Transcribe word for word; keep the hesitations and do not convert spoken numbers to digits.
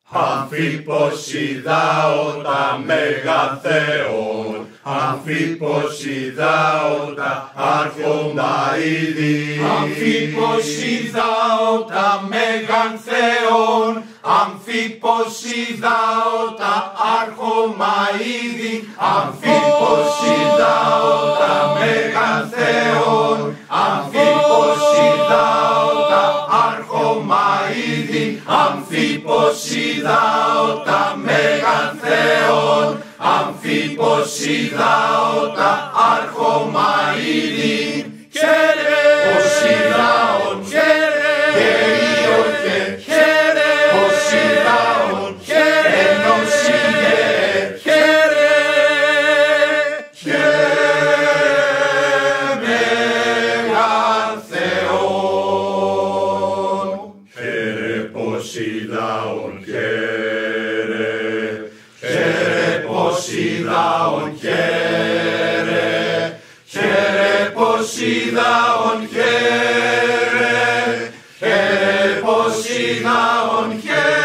Αμφιποσιδάωτα μεγαθέων, αμφιποσιδάωτα αρχομαΐδη. Αμφιποσιδάωτα μεγαθέων, αμφιποσιδάωτα αρχομαΐδη. Αμφιποσιδάωτα μεγαθέων, αμφιποσιδάωτα αρχομαΐδη. Αμφιποσιδάωτα μεγαθέων, αμφιποσιδάωτα αρχομαΐδη. Χαίρε, Ποσειδάων, χαίρε, και Ιωχε, χαίρε, Ποσειδάων, ενωσίε, χαίρε, μεγαθέων. Χαίρε Ποσειδάων, χαίρε, χαίρε Ποσειδάων, χαίρε, χαίρε Ποσειδάων, χαίρε, χαίρε Ποσειδάων, χαίρε.